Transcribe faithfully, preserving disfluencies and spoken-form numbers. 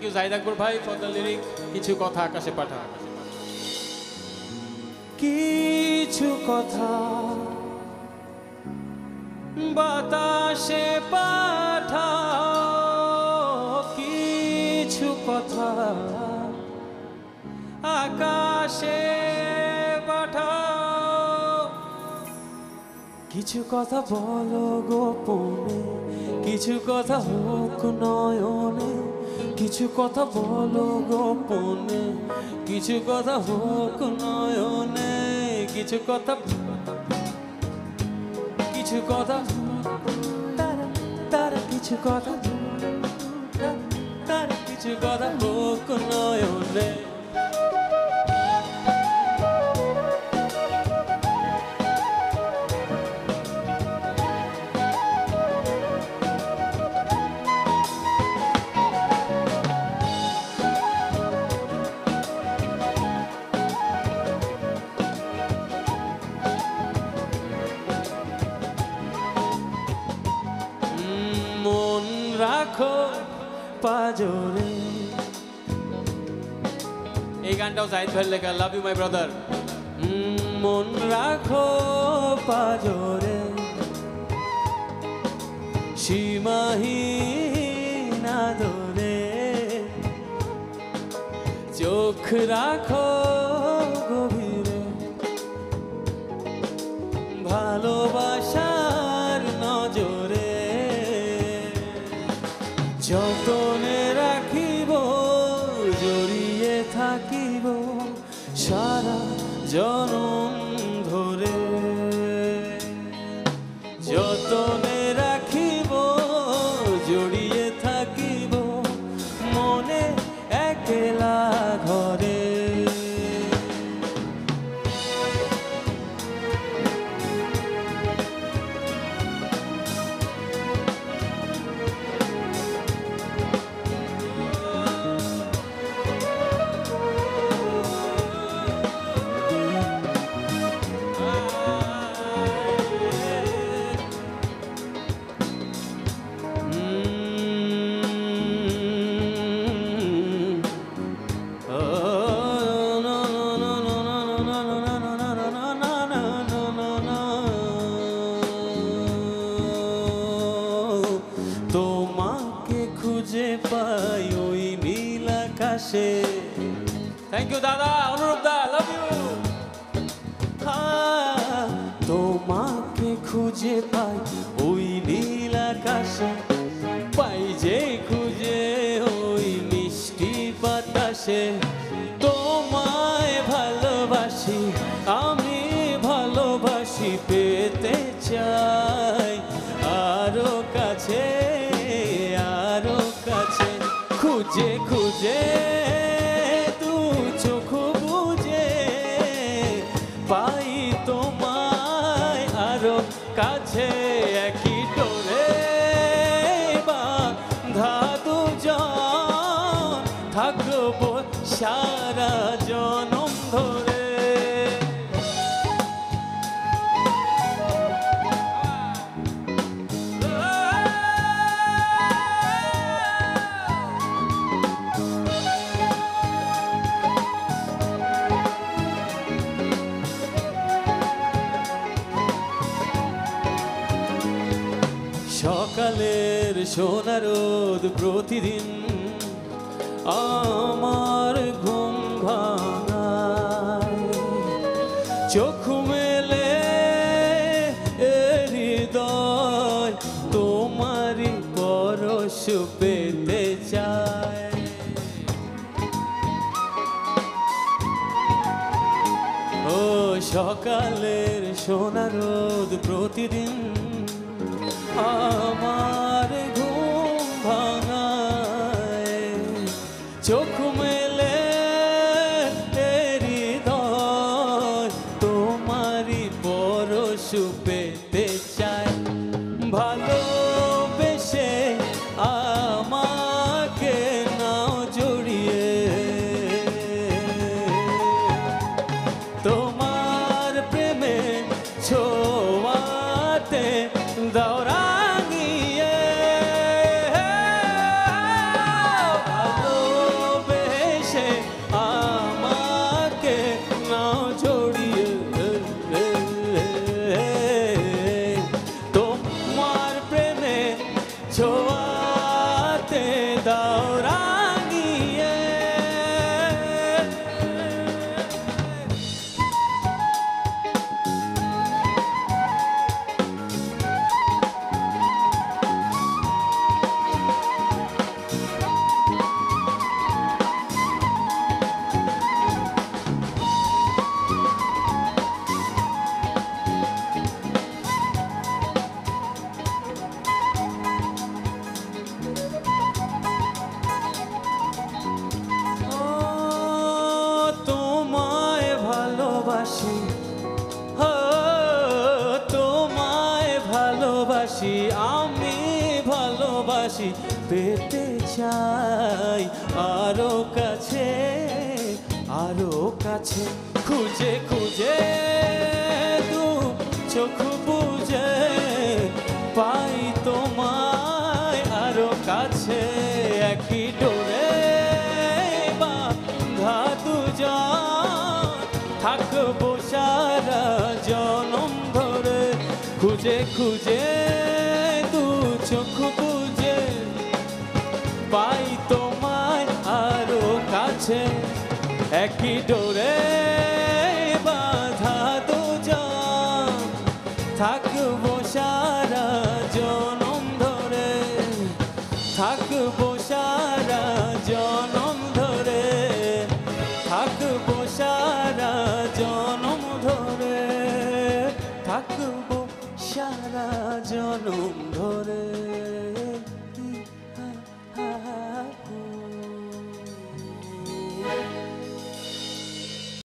You Zahid আকবর ভাই for the lyric. কিছু কথা আকাশে পাঠা। কিছু কথা বাতাসে পাঠাও, কিছু কথা আকাশে পাঠাও, কিছু কথা বলো গোপনে, কিছু কথা হোক নয়নে, কিছু কথা বলো গোপনে, কিছু কথা হোক নয়নে, কিছু কথা কিছু কথা তারা তারা কিছু কথা তারা কিছু কথা হোক নয়নে। মন রাখো পাজরে। এই গানটাও জাহিদ ভাইয়ের লেখা। Love you my brother. মন রাখো পাজরে, সীমাহীন আদরে, চোখ রাখো গভীরে, ভালোবাসার নজরে, যতনে রাখিব জড়িয়ে থাকিব সারা জনম ধরে, যতনে রাখিব জড়িয়ে থাকিব মনে একলা ঘরে। তোমাকে খুঁজে পাই ওই নীল আকাশে। থ্যাংক ইউ দাদা, অনুরূপ দা, লাভ ইউ। তোমাকে খুঁজে পাই ওই নীল আকাশে, পাই যে খুঁজে ওই মিষ্টি বাতাসে। তোমায় ভালোবাসি আমি, ভালোবাসি পেতে চাই আরো কাছে, আরো কাছে, খুঁজে খুঁজে তু চোখ বুঝে পাই তোমায় আরো কাছে। একই ডোরে বাঁধা দুজন থাকবো সারা জনম ধরে। সকালের সোনা রোদ প্রতিদিন আমার ঘুম ভাঙায়, চোখ মেলে হৃদয় তোমারই পরশ পেতে চায়। ও সকালের সোনা রোদ প্রতিদিন আমার ঘুম ভাঙায়, চোখ মেলে হৃদয় তোমারই পরশ পেতে চায়। ভালোবেসে আমাকে নাও জড়িয়ে, তোমার প্রেমে ছোঁয়াতে দাও রাঙিয়ে। ভালো ভালোবাসি আমি ভালোবাসি পেতে চাই আরো কাছে আরো কাছে খুঁজে খুঁজে দু চোখ বুঝে পাই তোমায় আরো কাছে একই ডোরে বাঁধা দুজন থাকবো সারা জনম ধরে খুঁজে খুঁজে দু চোখ বুঝে পাই তোমায় আরো কাছে একই ডোরে বাঁধা দুজন থাকবো সারা জনম ধরে থাকবো সারা জনম ধরে থাকবো সারা জনম ধরে থাকবো সারা জনম